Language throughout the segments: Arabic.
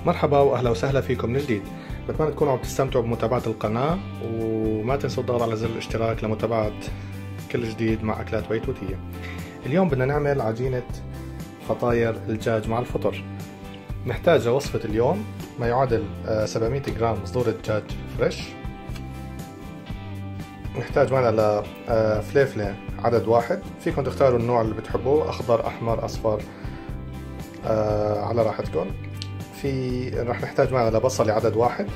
مرحبا واهلا وسهلا فيكم من جديد. بتمنى تكونوا عم تستمتعوا بمتابعة القناة، وما تنسوا الضغط على زر الاشتراك لمتابعة كل جديد مع أكلات بيتوتية. اليوم بدنا نعمل عجينة فطاير الدجاج مع الفطر. نحتاج لوصفة اليوم ما يعادل 700 جرام صدور دجاج فريش. نحتاج معنا لفليفلة عدد واحد، فيكم تختاروا النوع اللي بتحبوه، أخضر أحمر أصفر على راحتكم. رح نحتاج معنا لبصل عدد واحد.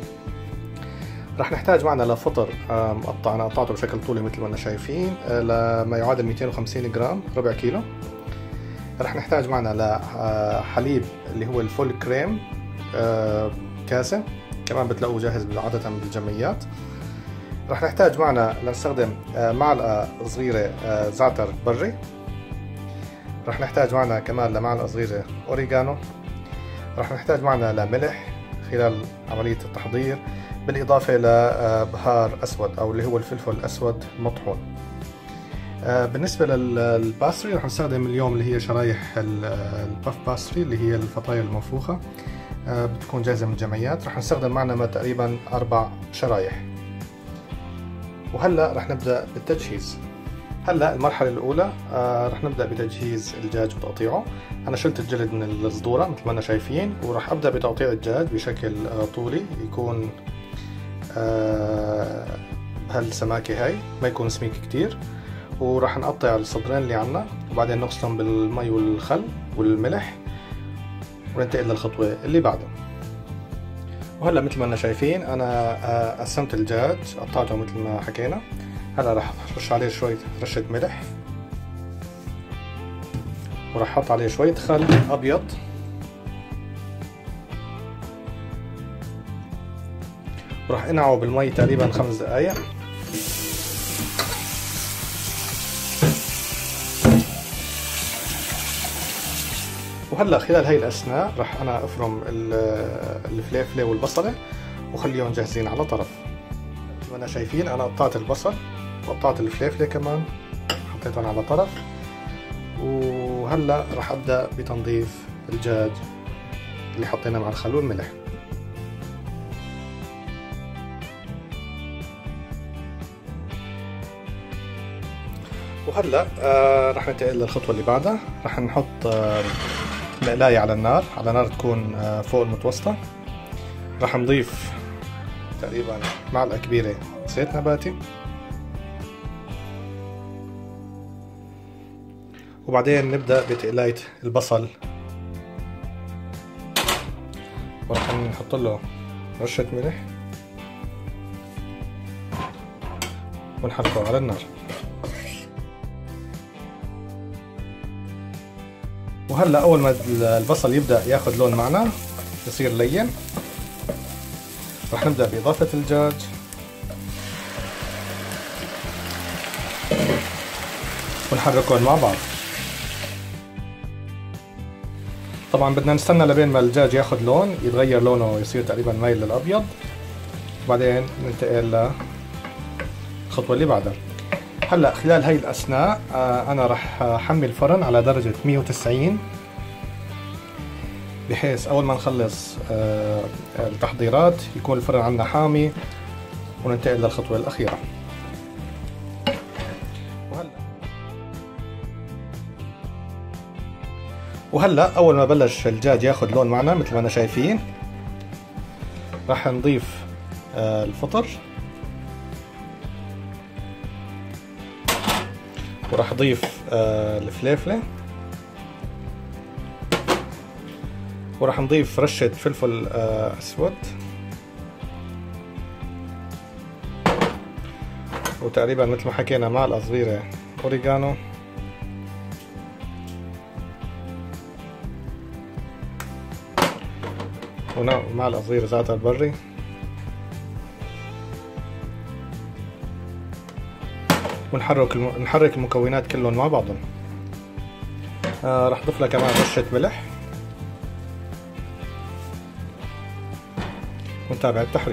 رح نحتاج معنا لفطر مقطع، انا قطعته بشكل طولي مثل ما احنا شايفين، لما يعادل 250 جرام، ربع كيلو. رح نحتاج معنا لحليب اللي هو الفول كريم كاسة، كمان بتلاقوه جاهز عادة بالجمعيات. رح نحتاج معنا لنستخدم معلقة صغيرة زعتر بري. رح نحتاج معنا كمان لمعلقة صغيرة أوريغانو. رح نحتاج معنا لملح خلال عملية التحضير، بالإضافة لبهار أسود أو اللي هو الفلفل الأسود المطحون. بالنسبة للباستري رح نستخدم اليوم اللي هي شرايح الباف باستري اللي هي الفطاير المنفوخة، بتكون جاهزة من الجمعيات. رح نستخدم معنا تقريبا 4 شرايح. وهلأ رح نبدأ بالتجهيز. هلا المرحلة الأولى رح نبدأ بتجهيز الدجاج وتقطيعه. أنا شلت الجلد من الصدورة مثل ما أنا شايفين، ورح أبدأ بتقطيع الدجاج بشكل طولي، يكون بهالسماكة هاي، ما يكون سميك كتير. ورح نقطع الصدرين اللي عنا، وبعدين نغسلهم بالمي والخل والملح، وننتقل للخطوة اللي بعدها. وهلا مثل ما أنا شايفين أنا قسمت الدجاج، قطعته مثل ما حكينا. هلا راح ارش عليه شوية رشة ملح، وراح احط عليه شوية خل ابيض، وراح انقعه بالمي تقريبا 5 دقايق. وهلا خلال هاي الاثناء راح انا افرم الفليفلة والبصلة وخليهم جاهزين على طرف. مثل ما انا شايفين انا قطعت البصل وقطعت الفليفلة كمان، حطيتهم على طرف. وهلا راح ابدا بتنظيف الدجاج اللي حطيناه مع الخل والملح. وهلا راح ننتقل للخطوه اللي بعدها. راح نحط مقلاية على النار، على نار تكون فوق المتوسطه. راح نضيف تقريبا معلقه كبيره زيت نباتي، وبعدين نبدأ بتقلاية البصل، وراح نحط له رشة ملح ونحركه على النار. وهلا أول ما البصل يبدأ ياخد لون معنا، يصير لين، راح نبدأ بإضافة الدجاج، ونحركهم مع بعض. طبعا بدنا نستنى لبين ما الدجاج ياخد لون، يتغير لونه ويصير تقريبا مايل للابيض، وبعدين ننتقل للخطوه اللي بعدها. هلا خلال هاي الاثناء انا راح احمي الفرن على درجه 190، بحيث اول ما نخلص التحضيرات يكون الفرن عندنا حامي، وننتقل للخطوه الاخيره. وهلا اول ما بلش الدجاج ياخد لون معنا مثل ما انا شايفين، راح نضيف الفطر، وراح اضيف الفليفله، وراح نضيف رشه فلفل اسود، وتقريبا مثل ما حكينا معلقه صغيره اوريغانو، ومعلقة صغيرة زعتر بري، ونحرك المكونات كلهم مع بعضهم. راح اضيف لها كمان رشة ملح، ونتابع التحريك.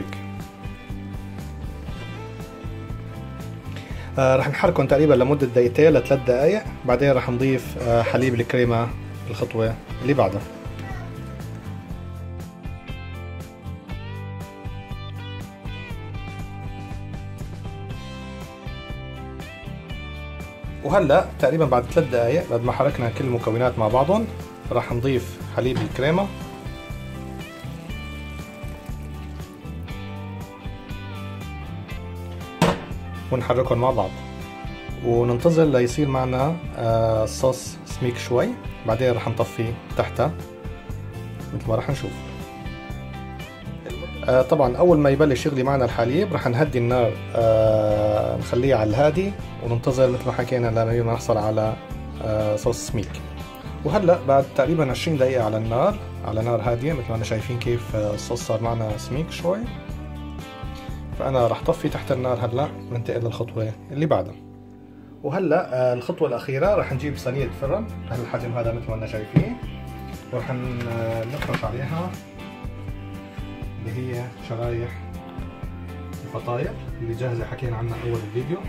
راح نحركهم تقريبا لمدة دقيقتين ل3 دقايق، بعدين راح نضيف حليب الكريمة الخطوة اللي بعدها. وهلا تقريبا بعد 3 دقائق بعد ما حركنا كل المكونات مع بعضهم راح نضيف حليب الكريمة ونحركهم مع بعض وننتظر ليصير معنا الصوص سميك شوي. بعدين راح نطفي تحتها مثل ما راح نشوف. طبعا اول ما يبلش يغلي معنا الحليب راح نهدي النار، نخليه على الهادي وننتظر مثل ما حكينا لما نحصل على صوص سميك. وهلا بعد تقريبا 20 دقيقة على النار، على نار هادية مثل ما احنا شايفين كيف الصوص صار معنا سميك شوي. فانا راح طفي تحت النار هلا وننتقل للخطوة اللي بعدها. وهلا الخطوة الأخيرة راح نجيب صينية فرن بهالحجم هذا مثل ما احنا شايفين، وراح نفرش عليها اللي هي شرايح الفطاير اللي جاهزة حكينا عنها أول الفيديو.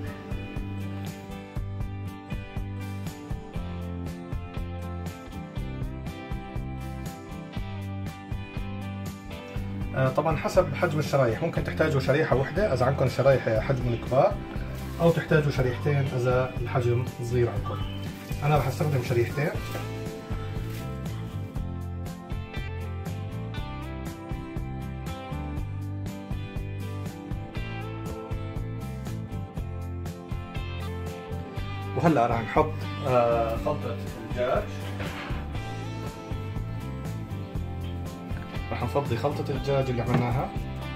طبعا حسب حجم الشرايح، ممكن تحتاجوا شريحة واحدة إذا عندكم شرايح حجم كبار، أو تحتاجوا شريحتين إذا الحجم صغير عندكم. أنا راح أستخدم شريحتين. وهلا راح نحط خلطة الدجاج. راح نفضي خلطة الدجاج اللي عملناها.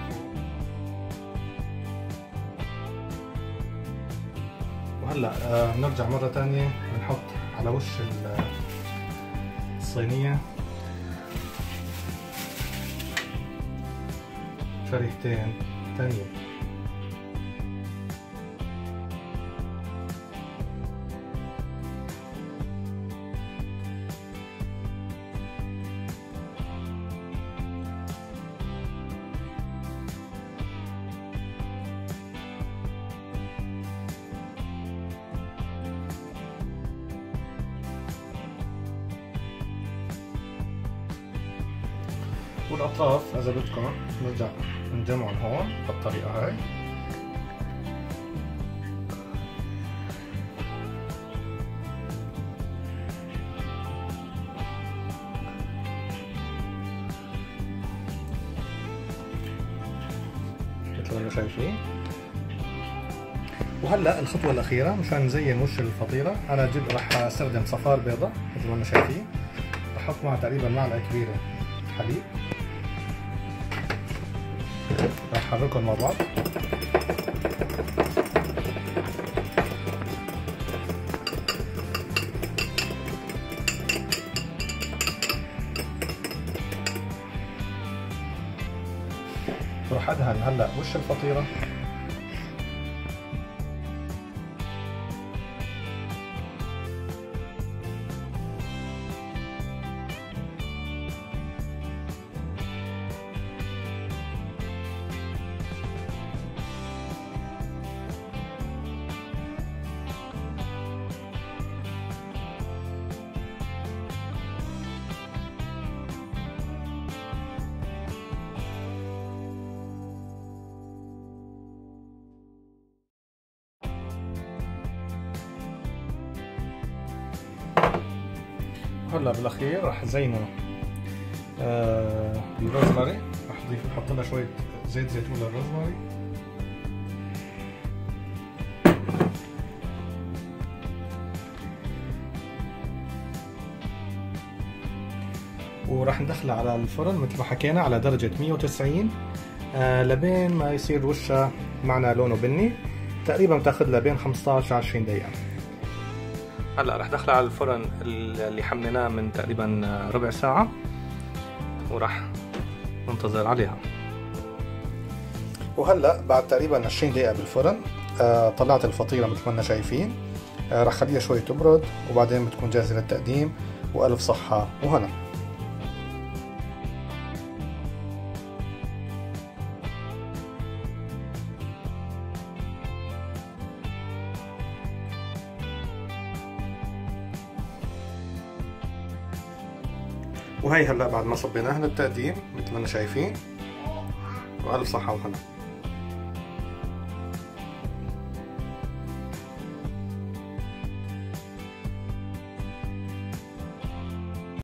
وهلا بنرجع مرة تانية بنحط على وش الصينية شريحتين تانية. والأطراف إذا بدكم نرجع نجمعهم هون بالطريقة هاي. مثل ما شايفين. وهلا الخطوة الأخيرة مشان نزين وش الفطيرة، أنا راح أستخدم صفار بيضة مثل ما شايفين. راح أحط معها تقريبا معلقة كبيرة حليب، راح احركهم مع بعض. وراح ادهن هلا وش الفطيرة. هلا بالاخير راح زينه بالروزماري. راح احط لها شويه زيت زيتون للروزماري. وراح ندخلها على الفرن مثل ما حكينا على درجه 190 لبين ما يصير وشها معنا لونه بني. تقريبا بتاخذ لها بين 15 ل 20 دقيقه. هلا رح ندخلها على الفرن اللي حملناه من تقريبا ربع ساعة، وراح ننتظر عليها. وهلا بعد تقريبا 20 دقيقة بالفرن طلعت الفطيرة مثل ما احنا شايفين. رح خليها شوي تبرد وبعدين بتكون جاهزة للتقديم، وألف صحة وهنا. وهي هلا بعد ما صبيناها للتقديم مثل ما احنا شايفين، وألف صحة وهنا.